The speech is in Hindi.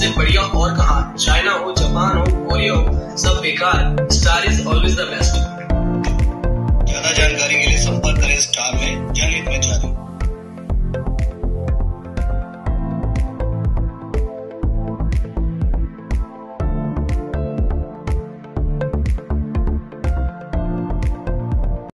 इससे बढ़िया और कहा। चाइना हो, जापान हो, कोरिया हो, सब बेकार। Star is always the best. ज्यादा जानकारी के लिए संपर्क करें स्टार में जनहित में जारी।